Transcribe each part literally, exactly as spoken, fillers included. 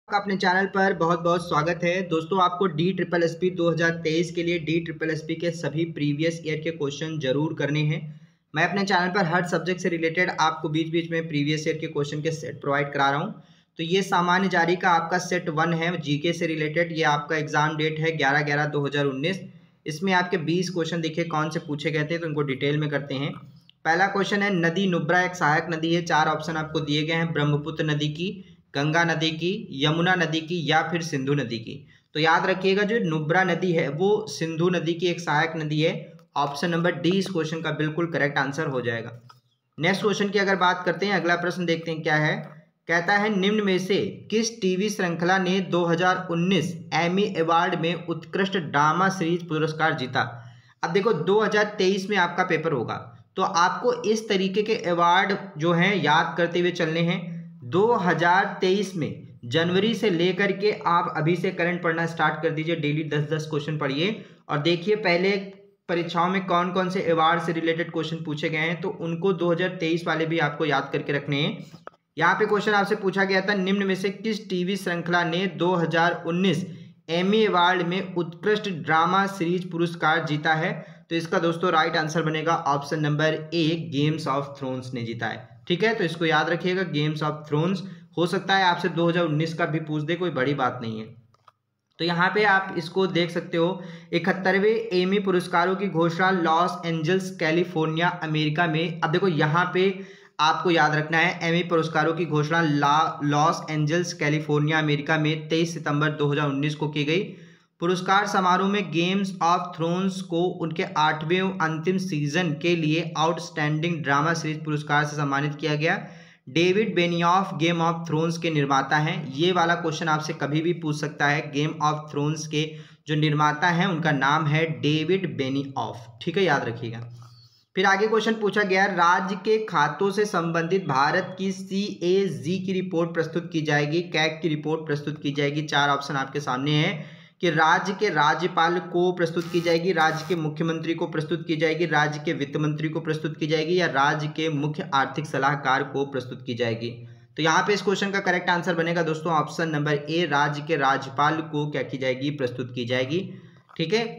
आपका अपने चैनल पर बहुत बहुत स्वागत है दोस्तों। आपको डी ट्रिपल एस पी दो हज़ार तेईस के लिए डी ट्रिपल एस पी के सभी प्रीवियस ईयर के क्वेश्चन जरूर करने हैं। मैं अपने चैनल पर हर सब्जेक्ट से रिलेटेड आपको बीच बीच में प्रीवियस ईयर के क्वेश्चन के सेट प्रोवाइड करा रहा हूं। तो ये सामान्य जारी का आपका सेट वन है जीके से रिलेटेड। ये आपका एग्जाम डेट है ग्यारह ग्यारह दो हज़ार उन्नीस। इसमें आपके बीस क्वेश्चन देखिए कौन से पूछे गए थे, तो उनको डिटेल में करते हैं। पहला क्वेश्चन है, नदी नुब्रा एक सहायक नदी है। चार ऑप्शन आपको दिए गए हैं, ब्रह्मपुत्र नदी की, गंगा नदी की, यमुना नदी की या फिर सिंधु नदी की। तो याद रखिएगा जो नुब्रा नदी है वो सिंधु नदी की एक सहायक नदी है। ऑप्शन नंबर डी इस क्वेश्चन का बिल्कुल करेक्ट आंसर हो जाएगा। नेक्स्ट क्वेश्चन की अगर बात करते हैं, अगला प्रश्न देखते हैं क्या है। कहता है, निम्न में से किस टीवी श्रृंखला ने दो हज़ार उन्नीस एमी अवार्ड में उत्कृष्ट ड्रामा सीरीज पुरस्कार जीता। अब देखो दो हज़ार तेईस में आपका पेपर होगा, तो आपको इस तरीके के अवार्ड जो हैं याद करते हुए चलने हैं। दो हज़ार तेईस में जनवरी से लेकर के आप अभी से करंट पढ़ना स्टार्ट कर दीजिए। डेली दस दस क्वेश्चन पढ़िए और देखिए पहले परीक्षाओं में कौन कौन से अवार्ड से रिलेटेड क्वेश्चन पूछे गए हैं, तो उनको दो हज़ार तेईस वाले भी आपको याद करके रखने हैं। यहाँ पे क्वेश्चन आपसे पूछा गया था, निम्न में से किस टीवी श्रृंखला ने दो हज़ार उन्नीस एमी अवार्ड में उत्कृष्ट ड्रामा सीरीज पुरस्कार जीता है। तो इसका दोस्तों राइट आंसर बनेगा option number A, Games of Thrones ने जीता है। ठीक है, तो इसको याद रखिएगा, गेम्स ऑफ थ्रोन्स। हो सकता है आपसे दो हज़ार उन्नीस का भी पूछ दे, कोई बड़ी बात नहीं है। तो यहाँ पे आप इसको देख सकते हो, इकहत्तरवें एमी पुरस्कारों की घोषणा लॉस एंजल्स कैलिफोर्निया अमेरिका में। अब देखो यहाँ पे आपको याद रखना है, एमी पुरस्कारों की घोषणा लॉस एंजल्स कैलिफोर्निया अमेरिका में तेईस सितंबर दो हज़ार उन्नीस को की गई। पुरस्कार समारोह में गेम्स ऑफ थ्रोन्स को उनके आठवें अंतिम सीजन के लिए आउटस्टैंडिंग ड्रामा सीरीज पुरस्कार से सम्मानित किया गया। David Benioff Game of Thrones के निर्माता हैं। ये वाला क्वेश्चन आपसे कभी भी पूछ सकता है। गेम ऑफ थ्रोन्स के जो निर्माता हैं उनका नाम है डेविड बेनियॉफ। ठीक है, याद रखिएगा। फिर आगे क्वेश्चन पूछा गया, राज्य के खातों से संबंधित भारत की सी ए जी की रिपोर्ट प्रस्तुत की जाएगी, कैग की रिपोर्ट प्रस्तुत की जाएगी। चार ऑप्शन आपके सामने है कि राज्य के राज्यपाल को प्रस्तुत की जाएगी, राज्य के मुख्यमंत्री को प्रस्तुत की जाएगी, राज्य के वित्त मंत्री को प्रस्तुत की जाएगी या राज्य के मुख्य आर्थिक सलाहकार को प्रस्तुत की जाएगी। तो यहाँ पे इस क्वेश्चन का करेक्ट आंसर बनेगा दोस्तों ऑप्शन नंबर ए, राज्य के राज्यपाल को क्या की जाएगी, प्रस्तुत की जाएगी। ठीक है,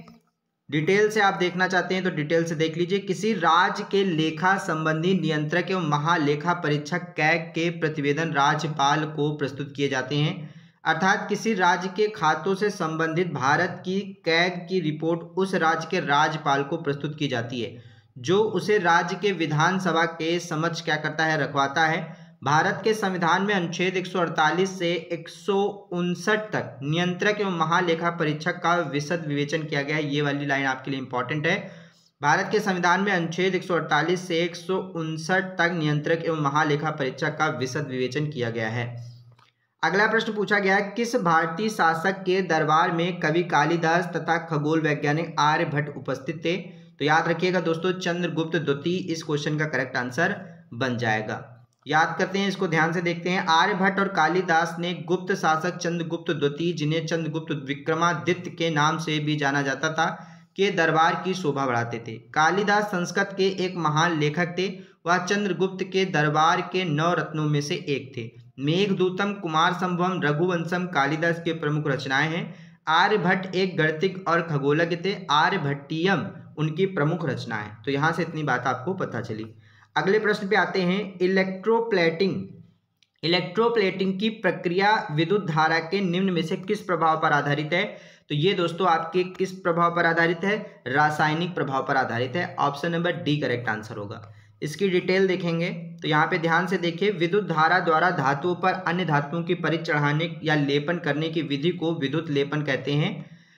डिटेल से आप देखना चाहते हैं तो डिटेल से देख लीजिए। किसी राज्य के लेखा संबंधी नियंत्रक एवं महालेखा परीक्षक कैग के प्रतिवेदन राज्यपाल को प्रस्तुत किए जाते हैं। अर्थात किसी राज्य के खातों से संबंधित भारत की कैग की रिपोर्ट उस राज्य के राज्यपाल को प्रस्तुत की जाती है, जो उसे राज्य के विधानसभा के समक्ष क्या करता है, रखवाता है। भारत के संविधान में अनुच्छेद एक सौ अड़तालीस से एक सौ उनसठ तक नियंत्रक एवं महालेखा परीक्षक का विशद विवेचन किया गया है। ये वाली लाइन आपके लिए इंपॉर्टेंट है। भारत के संविधान में अनुच्छेद एक सौ अड़तालीस से एक सौ उनसठ तक नियंत्रक एवं महालेखा परीक्षक का विशद विवेचन किया गया है। अगला प्रश्न पूछा गया है, किस भारतीय शासक के दरबार में कवि कालिदास तथा खगोल वैज्ञानिक आर्यभट्ट उपस्थित थे। तो याद रखिएगा दोस्तों चंद्रगुप्त द्वितीय इस क्वेश्चन का करेक्ट आंसर बन जाएगा। याद करते हैं, इसको ध्यान से देखते हैं। आर्यभट्ट और कालिदास ने गुप्त शासक चंद्रगुप्त द्वितीय, जिन्हें चंद्रगुप्त विक्रमादित्य के नाम से भी जाना जाता था, के दरबार की शोभा बढ़ाते थे। कालिदास संस्कृत के एक महान लेखक थे। वह चंद्रगुप्त के दरबार के नौ रत्नों में से एक थे। मेघदूतम, कुमार संभवम, रघुवंशम कालिदास के प्रमुख रचनाएं हैं। आर्यभट्ट एक गणितज्ञ और खगोलज्ञ थे। आर्यभट्टियम उनकी प्रमुख रचनाएं। तो यहाँ से इतनी बात आपको पता चली। अगले प्रश्न पे आते हैं, इलेक्ट्रोप्लेटिंग इलेक्ट्रोप्लेटिंग की प्रक्रिया विद्युत धारा के निम्न में से किस प्रभाव पर आधारित है। तो ये दोस्तों आपके किस प्रभाव पर आधारित है, रासायनिक प्रभाव पर आधारित है। Option number D correct answer होगा। इसकी डिटेल देखेंगे तो यहाँ पे ध्यान से देखिए, विद्युत धारा द्वारा धातुओं पर अन्य धातुओं की परिच चढ़ाने या लेपन करने की विधि को विद्युत लेपन कहते हैं।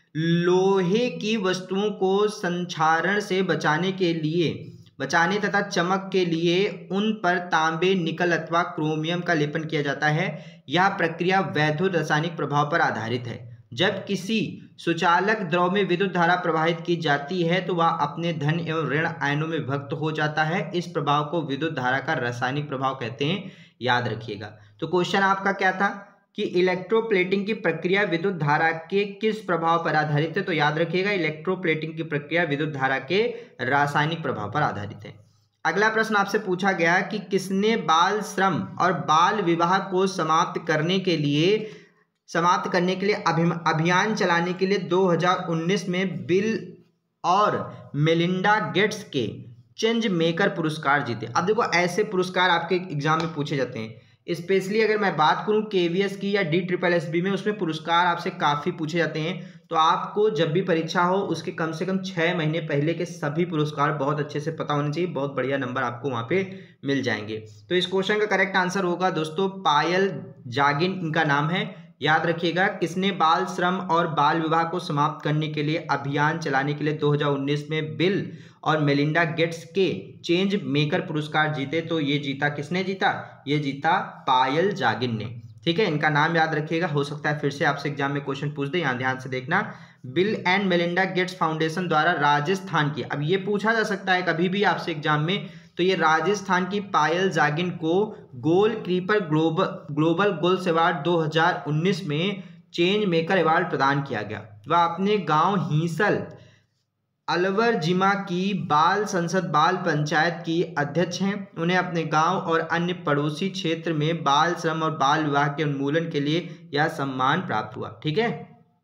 लोहे की वस्तुओं को संक्षारण से बचाने के लिए बचाने तथा चमक के लिए उन पर तांबे, निकल अथवा क्रोमियम का लेपन किया जाता है। यह प्रक्रिया वैद्युत रासायनिक प्रभाव पर आधारित है। जब किसी सुचालक द्रव में विद्युत धारा प्रवाहित की जाती है तो वह अपने धन एवं ऋण आयनों में विभक्त हो जाता है। इस प्रभाव को विद्युत धारा का रासायनिक प्रभाव कहते हैं। याद रखिएगा। तो क्वेश्चन आपका क्या था कि इलेक्ट्रोप्लेटिंग की प्रक्रिया विद्युत धारा के किस प्रभाव पर आधारित है। तो याद रखिएगा, इलेक्ट्रोप्लेटिंग की प्रक्रिया विद्युत धारा के रासायनिक प्रभाव पर आधारित है। अगला प्रश्न आपसे पूछा गया कि किसने बाल श्रम और बाल विवाह को समाप्त करने के लिए समाप्त करने के लिए अभियान चलाने के लिए दो हज़ार उन्नीस में बिल और मेलिंडा गेट्स के चेंज मेकर पुरस्कार जीते। अब देखो ऐसे पुरस्कार आपके एग्जाम में पूछे जाते हैं, स्पेशली अगर मैं बात करूं केवीएस की या डी ट्रिपल एस बी में, उसमें पुरस्कार आपसे काफ़ी पूछे जाते हैं। तो आपको जब भी परीक्षा हो उसके कम से कम छः महीने पहले के सभी पुरस्कार बहुत अच्छे से पता होने चाहिए, बहुत बढ़िया नंबर आपको वहाँ पे मिल जाएंगे। तो इस क्वेश्चन का करेक्ट आंसर होगा दोस्तों पायल जागिन इनका नाम है, याद रखिएगा। किसने बाल श्रम और बाल विवाह को समाप्त करने के लिए अभियान चलाने के लिए दो हज़ार उन्नीस में बिल और मेलिंडा गेट्स के चेंज मेकर पुरस्कार जीते? तो ये जीता, किसने जीता? ये जीता पायल जागिन ने। ठीक है, इनका नाम याद रखिएगा, हो सकता है फिर से आपसे एग्जाम में क्वेश्चन पूछ दे, यहाँ ध्यान से देखना। Bill and Melinda Gates Foundation द्वारा राजस्थान की, अब ये पूछा जा सकता है कभी भी आपसे एग्जाम में, तो ये राजस्थान की पायल जागिन को goal keeper global global goals award दो हज़ार उन्नीस में चेंज मेकर अवार्ड प्रदान किया गया। वह अपने गांव हिंसल अलवर जिमा की बाल संसद बाल पंचायत की अध्यक्ष हैं। उन्हें अपने गांव और अन्य पड़ोसी क्षेत्र में बाल श्रम और बाल विवाह के उन्मूलन के लिए यह सम्मान प्राप्त हुआ। ठीक है,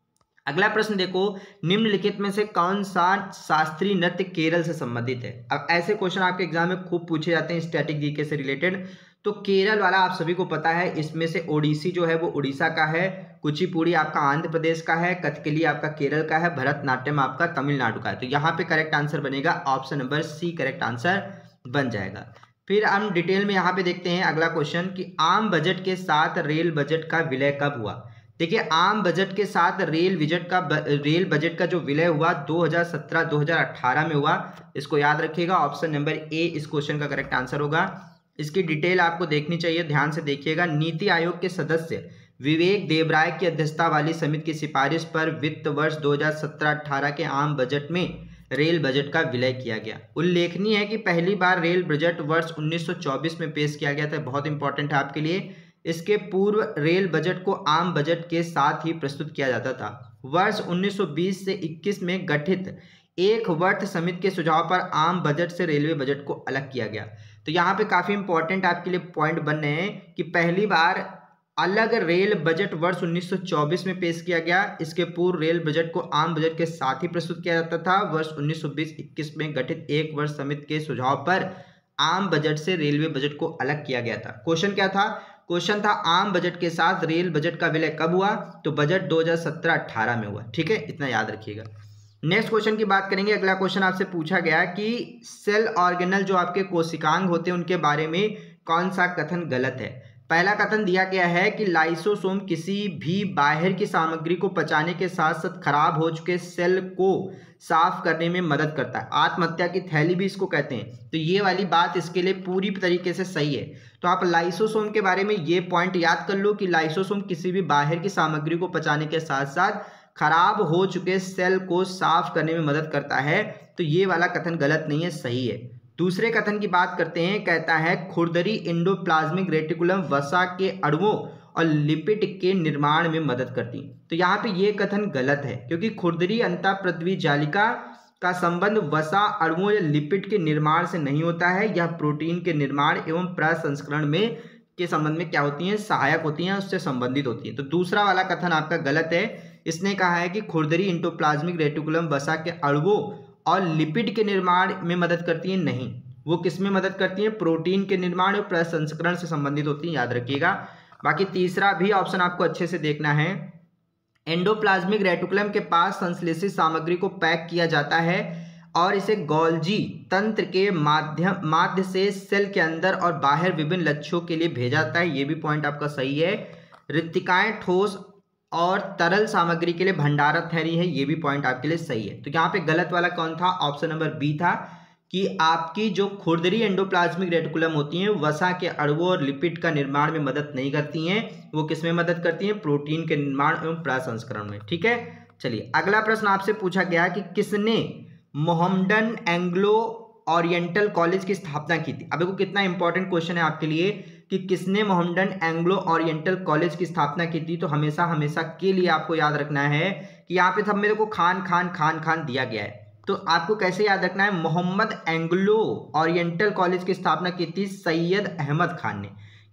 अगला प्रश्न देखो, निम्नलिखित में से कौन सा शास्त्रीय नृत्य केरल से संबंधित है? अब ऐसे क्वेश्चन आपके एग्जाम में खूब पूछे जाते हैं स्टैटिक जीके से रिलेटेड। तो केरल वाला आप सभी को पता है, इसमें से ओडिसी जो है वो उड़ीसा का है, कुचिपुड़ी आपका आंध्र प्रदेश का है, कथकली आपका केरल का है, भरतनाट्यम आपका तमिलनाडु का है। तो यहाँ पे करेक्ट आंसर बनेगा option number C, correct answer बन जाएगा। फिर हम डिटेल में यहाँ पे देखते हैं अगला क्वेश्चन कि आम बजट के साथ रेल बजट का विलय कब हुआ? देखिए, आम बजट के साथ रेल बजट का रेल बजट का जो विलय हुआ दो हज़ार सत्रह दो हज़ार अठारह में हुआ। इसको याद रखिएगा, ऑप्शन नंबर ए इस क्वेश्चन का करेक्ट आंसर होगा। इसकी डिटेल आपको देखनी चाहिए, ध्यान से देखिएगा। नीति आयोग के सदस्य विवेक देवराय की अध्यक्षता वाली समिति की सिफारिश पर वित्त वर्ष दो हज़ार सत्रह अठारह के आम बजट में रेल बजट का विलय किया गया। उल्लेखनीय है कि पहली बार रेल बजट वर्ष उन्नीस सौ चौबीस में पेश किया गया था, बहुत इंपॉर्टेंट है आपके लिए। इसके पूर्व रेल बजट को आम बजट के साथ ही प्रस्तुत किया जाता था। वर्ष उन्नीस सौ बीस से इक्कीस में गठित एक वर्ष समिति के सुझाव पर आम बजट से रेलवे बजट को अलग किया गया। तो यहाँ पे काफ़ी इंपॉर्टेंट आपके लिए पॉइंट बन रहे हैं कि पहली बार अलग रेल बजट वर्ष उन्नीस सौ चौबीस में पेश किया गया। इसके पूर्व रेल बजट को आम बजट के साथ ही प्रस्तुत किया जाता था। वर्ष उन्नीस सौ बीस इक्कीस में गठित एक वर्ष समिति के सुझाव पर आम बजट से रेलवे बजट को अलग किया गया था। क्वेश्चन क्या था? क्वेश्चन था आम बजट के साथ रेल बजट का विलय कब हुआ? तो बजट दो हज़ार सत्रह अठारह में हुआ। ठीक है, इतना याद रखिएगा। नेक्स्ट क्वेश्चन की बात करेंगे। अगला क्वेश्चन आपसे पूछा गया कि सेल ऑर्गेनल जो आपके कोशिकांग होते हैं उनके बारे में कौन सा कथन गलत है? पहला कथन दिया गया है कि लाइसोसोम किसी भी बाहर की सामग्री को पचाने के साथ साथ खराब हो चुके सेल को साफ करने में मदद करता है। आत्महत्या की थैली भी इसको कहते हैं। तो ये वाली बात इसके लिए पूरी तरीके से सही है। तो आप लाइसोसोम के बारे में ये पॉइंट याद कर लो कि लाइसोसोम किसी भी बाहर की सामग्री को पचाने के साथ साथ खराब हो चुके सेल को साफ करने में मदद करता है। तो ये वाला कथन गलत नहीं है, सही है। दूसरे कथन की बात करते हैं। कहता है खुरदरी एंडोप्लाज्मिक रेटिकुलम वसा के अणुओं और लिपिड के निर्माण में मदद करती। तो यहाँ पे ये कथन गलत है, क्योंकि खुरदरी अंतःपृथ्वी जालिका का संबंध वसा अणुओं या लिपिड के निर्माण से नहीं होता है। यह प्रोटीन के निर्माण एवं प्रसंस्करण में के संबंध में क्या होती हैं? सहायक होती हैं, उससे संबंधित होती हैं। तो दूसरा वाला कथन आपका गलत है। इसने कहा है कि खुरदरी एंडोप्लाज्मिक रेटिकुलम वसा के अणुओं और लिपिड के निर्माण में मदद करती हैं। नहीं, वो किस में मदद करती हैं? प्रोटीन के निर्माण और प्रसंस्करण से संबंधित होती हैं, याद रखिएगा। बाकी तीसरा भी ऑप्शन आपको अच्छे से देखना है। एंडोप्लाज्मिक रेटिकुलम के पास संश्लेषित सामग्री को पैक किया जाता है और इसे गोल्जी तंत्र के माध्यम माध्य से सेल के अंदर और बाहर विभिन्न लक्ष्यों के लिए भेजा जाता है। ये भी पॉइंट आपका सही है। रिक्तिकाएं ठोस और तरल सामग्री के लिए भंडारण थैली है, ये भी पॉइंट आपके लिए सही है। तो यहाँ पे गलत वाला कौन था? ऑप्शन नंबर बी था कि आपकी जो खुरदरी एंडोप्लाज्मिक रेटिकुलम होती हैं वसा के अणुओं और लिपिड का निर्माण में मदद नहीं करती हैं। वो किस में मदद करती हैं? प्रोटीन के निर्माण एवं प्रसंस्करण में। ठीक है, चलिए अगला प्रश्न आपसे पूछा गया कि किसने मोहम्मडन एंग्लो ओरिएंटल कॉलेज की स्थापना की थी? अब देखो कितना इंपॉर्टेंट क्वेश्चन है आपके लिए कि किसने मोहम्मडन एंग्लो ओरिएंटल कॉलेज की स्थापना की थी। तो हमेशा हमेशा के लिए आपको याद रखना है कि यहाँ पे सब मेरे को खान खान खान खान दिया गया है। तो आपको कैसे याद रखना है? मोहम्मद एंग्लो ओरिएंटल कॉलेज की स्थापना की थी सैयद अहमद खान ने।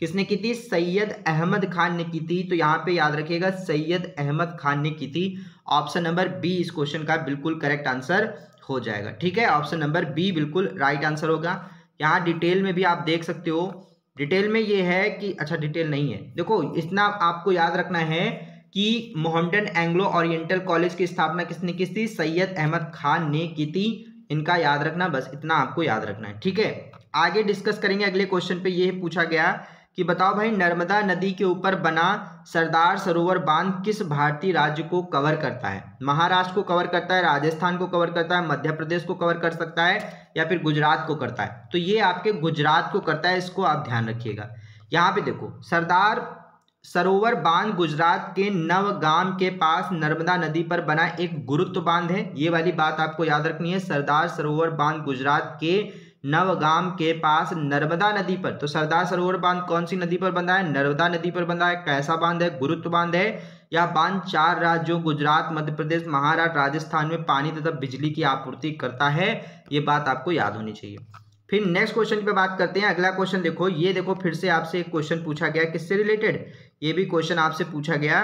किसने की थी? सैयद अहमद खान ने की थी। तो यहाँ पे याद रखिएगा सैयद अहमद खान ने की थी। ऑप्शन नंबर बी इस क्वेश्चन का बिल्कुल करेक्ट आंसर हो जाएगा। ठीक है, ऑप्शन नंबर बी बिल्कुल राइट आंसर होगा। यहाँ डिटेल में भी आप देख सकते हो, डिटेल में ये है कि अच्छा डिटेल नहीं है, देखो इतना आपको याद रखना है कि मोहम्मडन एंग्लो ओरिएंटल कॉलेज की स्थापना किसने की थी? सैयद अहमद खान ने की थी। इनका याद रखना, बस इतना आपको याद रखना है। ठीक है, आगे डिस्कस करेंगे। अगले क्वेश्चन पे ये पूछा गया कि बताओ भाई, नर्मदा नदी के ऊपर बना सरदार सरोवर बांध किस भारतीय राज्य को कवर करता है? महाराष्ट्र को कवर करता है, राजस्थान को कवर करता है, मध्य प्रदेश को कवर कर सकता है, या फिर गुजरात को करता है? तो ये आपके गुजरात को करता है, इसको आप ध्यान रखिएगा। यहाँ पे देखो, सरदार सरोवर बांध गुजरात के नवगाम के पास नर्मदा नदी पर बना एक गुरुत्व बांध है। ये वाली बात आपको याद रखनी है। सरदार सरोवर बांध गुजरात के नवगाम के पास नर्मदा नदी पर, तो सरदार सरोवर बांध कौन सी नदी पर बंधा है? नर्मदा नदी पर बंधा है। कैसा बांध है? गुरुत्व बांध है। यह बांध चार राज्यों गुजरात, मध्य प्रदेश, महाराष्ट्र, राजस्थान में पानी तथा बिजली की आपूर्ति करता है। ये बात आपको याद होनी चाहिए। फिर नेक्स्ट क्वेश्चन पे बात करते हैं। अगला क्वेश्चन देखो, ये देखो फिर से आपसे एक क्वेश्चन पूछा गया, किससे रिलेटेड? ये भी क्वेश्चन आपसे पूछा गया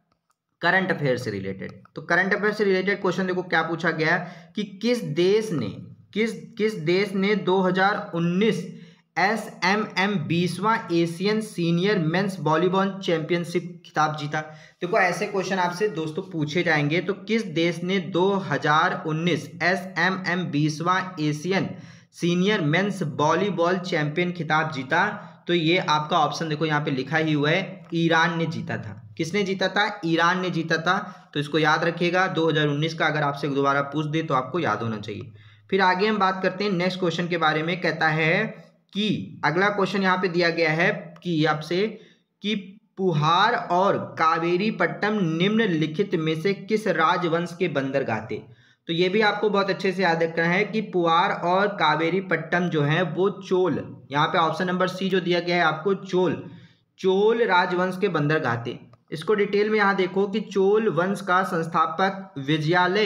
करंट अफेयर से रिलेटेड। तो करंट अफेयर से रिलेटेड क्वेश्चन देखो क्या पूछा गया कि किस देश ने किस किस देश ने दो हज़ार उन्नीस एस एम एम बीसवां Asian senior men's volleyball championship खिताब जीता? देखो ऐसे क्वेश्चन आपसे दोस्तों पूछे जाएंगे। तो किस देश ने दो हज़ार उन्नीस एस एम एम बीसवां Asian senior men's volleyball champion खिताब जीता? तो ये आपका ऑप्शन देखो यहाँ पे लिखा ही हुआ है, ईरान ने जीता था। किसने जीता था? ईरान ने जीता था। तो इसको याद रखिएगा, दो हज़ार उन्नीस का अगर आपसे दोबारा पूछ दे तो आपको याद होना चाहिए। फिर आगे हम बात करते हैं नेक्स्ट क्वेश्चन के बारे में। कहता है कि अगला क्वेश्चन यहाँ पे दिया गया है कि आपसे कि पुहार और कावेरीपट्टम निम्नलिखित में से किस राजवंश के बंदरगाह थे? तो ये भी आपको बहुत अच्छे से याद रखना है कि पुहार और कावेरीपट्टम जो है वो चोल, यहाँ पे ऑप्शन नंबर सी जो दिया गया है आपको, चोल चोल राजवंश के बंदरगाह थे। इसको डिटेल में यहाँ देखो कि चोल वंश का संस्थापक विजयालय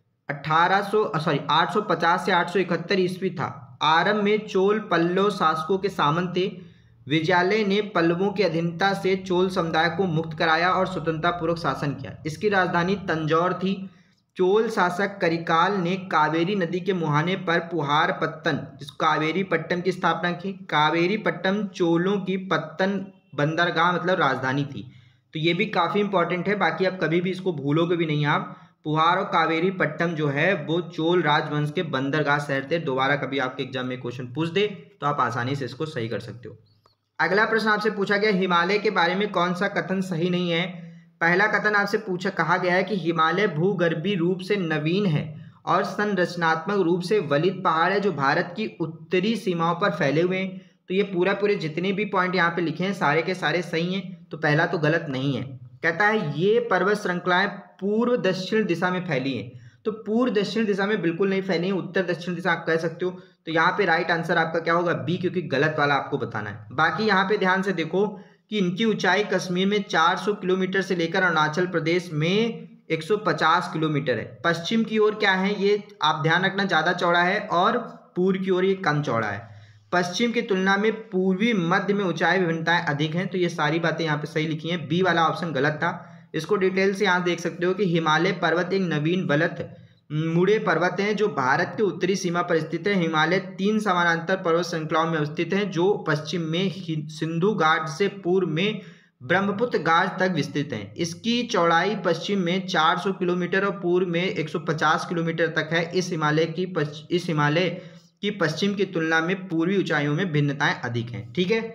अठारह सौ सॉरी आठ सौ पचास से आठ सौ इकहत्तर ईस्वी था। आरंभ में चोल पल्लव शासकों के सामंत थे। विजयालय ने पल्लवों की अधीनता से चोल समुदाय को मुक्त कराया और स्वतंत्रता पूर्वक शासन किया। इसकी राजधानी तंजौर थी। चोल शासक करिकाल ने कावेरी नदी के मुहाने पर पुहार पत्तन इस कावेरी पट्टम की स्थापना की। कावेरी पट्टम चोलों की पत्तन बंदरगाह मतलब राजधानी थी। तो ये भी काफ़ी इंपॉर्टेंट है, बाकी आप कभी भी इसको भूलोगे भी नहीं आप। पुहार और कावेरी पट्टम जो है वो चोल राजवंश के बंदरगाह शहर थे। दोबारा कभी आपके एग्जाम में क्वेश्चन पूछ दे तो आप आसानी से इसको सही कर सकते हो। अगला प्रश्न आपसे पूछा गया, हिमालय के बारे में कौन सा कथन सही नहीं है? पहला कथन आपसे पूछा कहा गया है कि हिमालय भूगर्भीय रूप से नवीन है और संरचनात्मक रूप से वलित पहाड़ है जो भारत की उत्तरी सीमाओं पर फैले हुए हैं। तो ये पूरा पूरे जितने भी पॉइंट यहाँ पे लिखे हैं सारे के सारे सही हैं। तो पहला तो गलत नहीं है। कहता है ये पर्वत श्रृंखलाएं पूर्व दक्षिण दिशा में फैली हैं। तो पूर्व दक्षिण दिशा में बिल्कुल नहीं फैली है, उत्तर दक्षिण दिशा आप कह सकते हो। तो यहाँ पे राइट आंसर आपका क्या होगा? बी, क्योंकि गलत वाला आपको बताना है। बाकी यहाँ पे ध्यान से देखो कि इनकी ऊंचाई कश्मीर में चार सौ किलोमीटर से लेकर अरुणाचल प्रदेश में एक सौ पचास किलोमीटर है। पश्चिम की ओर क्या है, ये आप ध्यान रखना, ज़्यादा चौड़ा है और पूर्व की ओर ये कम चौड़ा है। पश्चिम की तुलना में पूर्वी मध्य में ऊंचाई विभिन्नताएं अधिक हैं। तो ये सारी बातें यहाँ पे सही लिखी हैं। बी वाला ऑप्शन गलत था। इसको डिटेल से यहाँ देख सकते हो कि हिमालय पर्वत एक नवीन बलत मुड़े पर्वत हैं जो भारत के उत्तरी सीमा पर स्थित है। हिमालय तीन समानांतर पर्वत श्रृंखलाओं में अवस्थित है जो पश्चिम में सिंधु घाट से पूर्व में ब्रह्मपुत्र घाट तक विस्तृत है। इसकी चौड़ाई पश्चिम में चार सौ किलोमीटर और पूर्व में एक सौ पचास किलोमीटर तक है। इस हिमालय की इस हिमालय की पश्चिम की तुलना में पूर्वी ऊंचाइयों में भिन्नताएं अधिक हैं। ठीक है,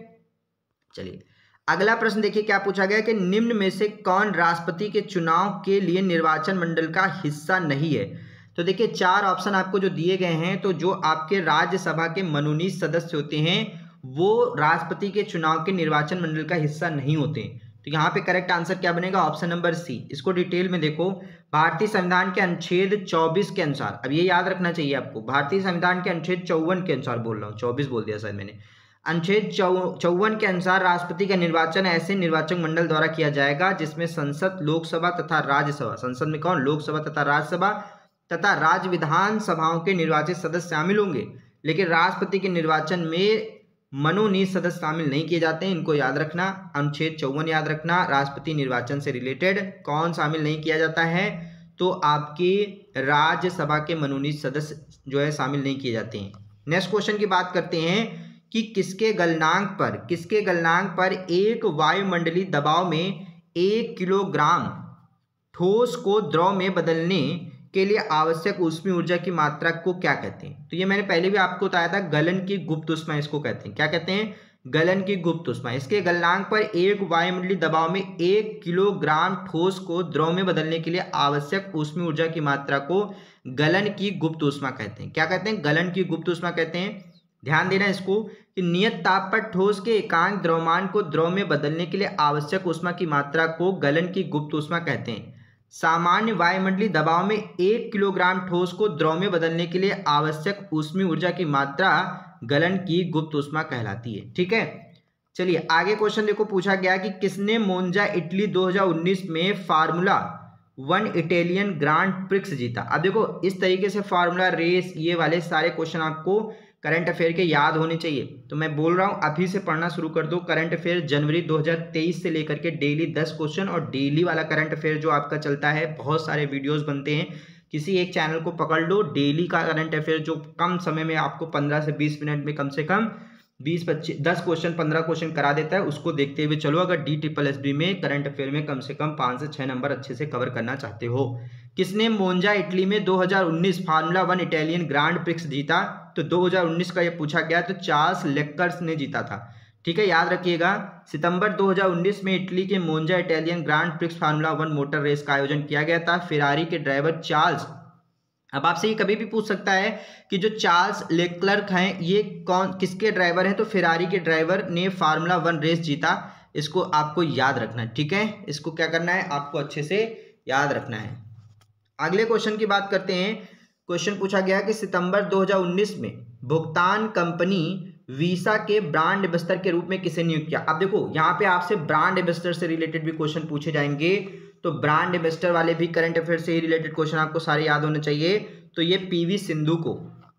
चलिए अगला प्रश्न देखिए क्या पूछा गया कि निम्न में से कौन राष्ट्रपति के चुनाव के लिए निर्वाचन मंडल का हिस्सा नहीं है? तो देखिए चार ऑप्शन आपको जो दिए गए हैं, तो जो आपके राज्यसभा के मनोनीत सदस्य होते हैं वो राष्ट्रपति के चुनाव के निर्वाचन मंडल का हिस्सा नहीं होते। तो यहाँ पे करेक्ट आंसर क्या बनेगा? Option number C. इसको डिटेल में देखो, भारतीय संविधान के अनुच्छेद चौबीस के अनुसार, अब ये याद रखना चाहिए आपको, भारतीय संविधान के अनुच्छेद चौवन के अनुसार बोल रहा हूँ, चौबीस बोल दिया शायद मैंने, अनुच्छेद चौवन के अनुसार राष्ट्रपति का निर्वाचन ऐसे निर्वाचक मंडल द्वारा किया जाएगा जिसमें संसद, लोकसभा तथा राज्यसभा, संसद में कौन, लोकसभा तथा राज्यसभा तथा राज्य विधान सभाओं के निर्वाचित सदस्य शामिल होंगे। लेकिन राष्ट्रपति के निर्वाचन में मनोनीत सदस्य शामिल नहीं किए जाते हैं, इनको याद रखना। अनुच्छेद चौवन याद रखना। राष्ट्रपति निर्वाचन से रिलेटेड कौन शामिल नहीं किया जाता है, तो आपके राज्यसभा के मनोनीत सदस्य जो है शामिल नहीं किए जाते हैं। नेक्स्ट क्वेश्चन की बात करते हैं कि किसके गलनांक पर किसके गलनांक पर एक वायुमंडलीय दबाव में एक किलोग्राम ठोस को द्रव में बदलने के लिए आवश्यक ऊष्मीय ऊर्जा की मात्रा को क्या कहते हैं? तो ये मैंने पहले भी आपको बताया था, गलन की गुप्त ऊष्मा इसको कहते हैं। क्या कहते हैं? गलन की गुप्त ऊष्मा। इसके गलनांक पर एक वायुमंडलीय दबाव में एक किलोग्राम ठोस को द्रव में बदलने के लिए आवश्यक ऊष्मीय ऊर्जा की मात्रा को गलन की गुप्त ऊष्मा कहते हैं। क्या कहते हैं? गलन की गुप्त ऊष्मा कहते हैं। ध्यान देना इसको कि नियत ताप पर ठोस के एकांक द्रव्यमान को द्रव में बदलने के लिए आवश्यक ऊष्मा की मात्रा को गलन की गुप्त ऊष्मा कहते हैं। सामान्य वायुमंडलीय दबाव में एक किलोग्राम ठोस को द्रव में बदलने के लिए आवश्यक ऊष्मीय ऊर्जा की मात्रा गलन की गुप्त ऊष्मा कहलाती है। ठीक है, चलिए आगे क्वेश्चन देखो। पूछा गया कि किसने मोन्जा इटली दो हज़ार उन्नीस में Formula One Italian Grand Prix जीता? अब देखो इस तरीके से फार्मूला रेस ये वाले सारे क्वेश्चन आपको करंट अफेयर के याद होने चाहिए। तो मैं बोल रहा हूँ अभी से पढ़ना शुरू कर दो। करंट अफेयर जनवरी दो हज़ार तेईस से लेकर के डेली दस क्वेश्चन और डेली वाला करंट अफेयर जो आपका चलता है, बहुत सारे वीडियोस बनते हैं, किसी एक चैनल को पकड़ लो। डेली का करंट अफेयर जो कम समय में आपको पंद्रह से बीस मिनट में कम से कम बीस पच्चीस दस क्वेश्चन पंद्रह क्वेश्चन करा देता है, उसको देखते हुए चलो। अगर डी ट्रिपल एस बी में करंट अफेयर में कम से कम पाँच से छः नंबर अच्छे से कवर करना चाहते हो। किसने मोन्जा इटली में दो हज़ार उन्नीस Formula One Italian Grand Prix जीता? तो दो हज़ार उन्नीस का ये पूछा गया, तो चार्ल्स लेक्लर्क ने जीता था। ठीक है, याद रखिएगा। सितंबर दो हज़ार उन्नीस में इटली के Monza Italian Grand Prix Formula One motor race का आयोजन किया गया था। फेरारी के ड्राइवर चार्ल्स, अब आपसे ये कभी भी पूछ सकता है कि जो चार्ल्स लेक्लर्क हैं ये कौन किसके ड्राइवर हैं? तो फेरारी के ड्राइवर ने फार्मूला वन रेस जीता। इसको आपको याद रखना है। ठीक है, इसको क्या करना है? आपको अच्छे से याद रखना है। अगले क्वेश्चन की बात करते हैं। क्वेश्चन पूछा गया कि सितंबर दो हज़ार उन्नीस में भुगतान कंपनी वीसा के ब्रांड एम्बेसडर के रूप में किसे नियुक्त किया? अब देखो यहाँ पे आपसे ब्रांड एम्बेसडर से रिलेटेड भी क्वेश्चन पूछे जाएंगे, तो ब्रांड एम्बेसडर वाले भी करंट अफेयर से ही रिलेटेड क्वेश्चन आपको सारे याद होने चाहिए। तो ये पीवी सिंधु को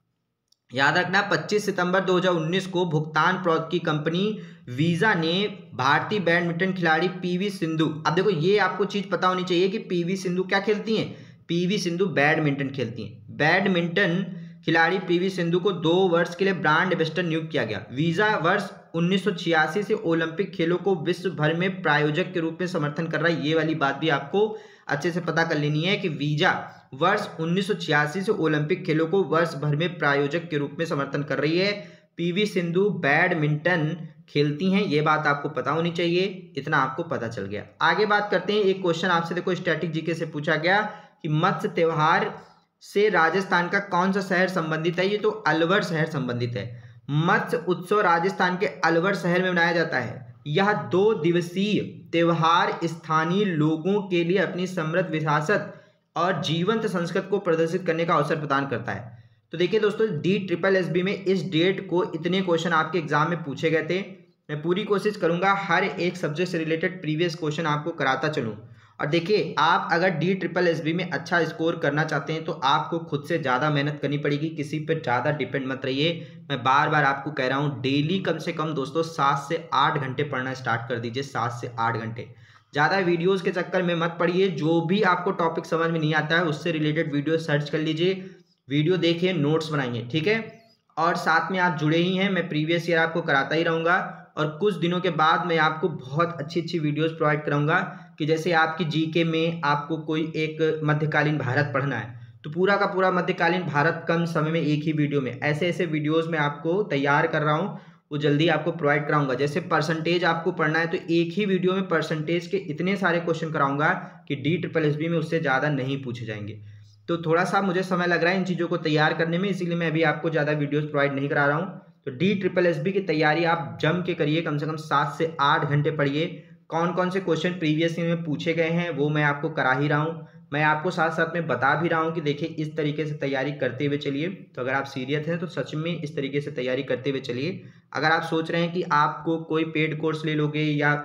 याद रखना। पच्चीस सितंबर दो हज़ार उन्नीस को भुगतान प्रौद्योगिकी कंपनी वीजा ने भारतीय बैडमिंटन खिलाड़ी पीवी सिंधु, अब देखो ये आपको चीज पता होनी चाहिए कि पीवी सिंधु क्या खेलती हैं? पीवी सिंधु बैडमिंटन खेलती हैं। बैडमिंटन खिलाड़ी पीवी सिंधु को दो वर्ष के लिए ब्रांड एम्बेसडर नियुक्त किया गया। वीजा वर्ष उन्नीस सौ छियासी से ओलंपिक खेलों को विश्व भर में प्रायोजक के रूप में समर्थन कर रहा है। ये वाली बात भी आपको अच्छे से पता कर लेनी है कि वीजा वर्ष उन्नीस सौ छियासी से ओलंपिक खेलों को वर्ष भर में प्रायोजक के रूप में समर्थन कर रही है। पीवी सिंधु बैडमिंटन खेलती हैं, ये बात आपको पता होनी चाहिए। इतना आपको पता चल गया। आगे बात करते हैं। एक क्वेश्चन आपसे देखो स्टैटिक जीके से पूछा गया कि मत्स्य त्योहार से राजस्थान का कौन सा शहर संबंधित है? ये तो अलवर शहर संबंधित है। मत्स्य उत्सव राजस्थान के अलवर शहर में मनाया जाता है। यह दो दिवसीय त्योहार स्थानीय लोगों के लिए अपनी समृद्ध विरासत और जीवंत संस्कृति को प्रदर्शित करने का अवसर प्रदान करता है। तो देखिए दोस्तों, डी ट्रिपल एस बी में इस डेट को इतने क्वेश्चन आपके एग्जाम में पूछे गए थे। मैं पूरी कोशिश करूंगा हर एक सब्जेक्ट से रिलेटेड प्रीवियस क्वेश्चन आपको कराता चलूं। और देखिए, आप अगर डी ट्रिपल एस बी में अच्छा स्कोर करना चाहते हैं तो आपको खुद से ज़्यादा मेहनत करनी पड़ेगी, किसी पर ज़्यादा डिपेंड मत रहिए। मैं बार बार आपको कह रहा हूँ, डेली कम से कम दोस्तों सात से आठ घंटे पढ़ना स्टार्ट कर दीजिए। सात से आठ घंटे, ज़्यादा वीडियोस के चक्कर में मत पढ़िए। जो भी आपको टॉपिक समझ में नहीं आता है उससे रिलेटेड वीडियो सर्च कर लीजिए, वीडियो देखिए, नोट्स बनाइए। ठीक है, और साथ में आप जुड़े ही हैं, मैं प्रीवियस ईयर आपको कराता ही रहूँगा। और कुछ दिनों के बाद मैं आपको बहुत अच्छी अच्छी वीडियोस प्रोवाइड कराऊंगा कि जैसे आपकी जीके में आपको कोई एक मध्यकालीन भारत पढ़ना है तो पूरा का पूरा मध्यकालीन भारत कम समय में एक ही वीडियो में, ऐसे ऐसे वीडियोस मैं आपको तैयार कर रहा हूँ, वो जल्दी आपको प्रोवाइड कराऊंगा। जैसे परसेंटेज आपको पढ़ना है तो एक ही वीडियो में परसेंटेज के इतने सारे क्वेश्चन कराऊंगा कि डी ट्रिपल एस बी में उससे ज़्यादा नहीं पूछे जाएंगे। तो थोड़ा सा मुझे समय लग रहा है इन चीज़ों को तैयार करने में, इसीलिए मैं अभी आपको ज़्यादा वीडियोज़ प्रोवाइड नहीं करा रहा हूँ। तो डी ट्रिपल एस बी की तैयारी आप जम के करिए, कम से कम सात से आठ घंटे पढ़िए। कौन कौन से क्वेश्चन प्रीवियस ईयर में पूछे गए हैं वो मैं आपको करा ही रहा हूँ। मैं आपको साथ साथ में बता भी रहा हूँ कि देखिए इस तरीके से तैयारी करते हुए चलिए। तो अगर आप सीरियस हैं तो सच में इस तरीके से तैयारी करते हुए चलिए। अगर आप सोच रहे हैं कि आपको कोई पेड कोर्स ले लोगे या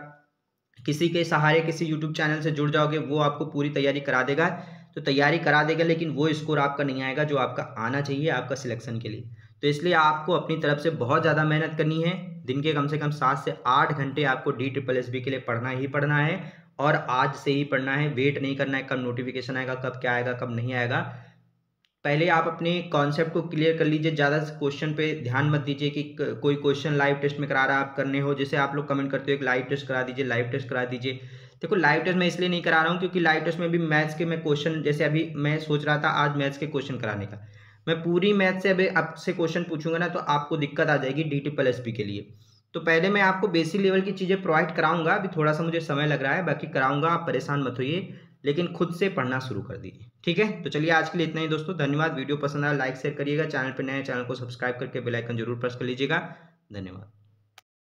किसी के सहारे किसी यूट्यूब चैनल से जुड़ जाओगे, वो आपको पूरी तैयारी करा देगा, तो तैयारी करा देगा, लेकिन वो स्कोर आपका नहीं आएगा जो आपका आना चाहिए आपका सिलेक्शन के लिए। तो इसलिए आपको अपनी तरफ से बहुत ज़्यादा मेहनत करनी है। दिन के कम से कम सात से आठ घंटे आपको डी ट्रिपल एस बी के लिए पढ़ना ही पढ़ना है, और आज से ही पढ़ना है। वेट नहीं करना है कब नोटिफिकेशन आएगा, कब क्या आएगा, कब नहीं आएगा। पहले आप अपने कॉन्सेप्ट को क्लियर कर लीजिए, ज़्यादा क्वेश्चन पे ध्यान मत दीजिए कि कोई क्वेश्चन लाइव टेस्ट में करा रहा है आप करने हो। जैसे आप लोग कमेंट करते हो एक लाइव टेस्ट करा दीजिए, लाइव टेस्ट करा दीजिए। देखो लाइव टेस्ट मैं इसलिए नहीं करा रहा हूँ क्योंकि लाइव टेस्ट में भी मैथ्स के मैं क्वेश्चन, जैसे अभी मैं सोच रहा था आज मैथ्स के क्वेश्चन कराने का, मैं पूरी मैथ से अभी आपसे क्वेश्चन पूछूंगा ना तो आपको दिक्कत आ जाएगी डी ट्रिपल एस पी के लिए। तो पहले मैं आपको बेसिक लेवल की चीज़ें प्रोवाइड कराऊंगा, अभी थोड़ा सा मुझे समय लग रहा है, बाकी कराऊंगा, आप परेशान मत होइए, लेकिन खुद से पढ़ना शुरू कर दीजिए। ठीक है, तो चलिए आज के लिए इतना ही दोस्तों, धन्यवाद। वीडियो पसंद आया लाइक शेयर करिएगा, चैनल पर नए चैनल को सब्सक्राइब करके बेल आइकन जरूर प्रेस कर लीजिएगा। धन्यवाद।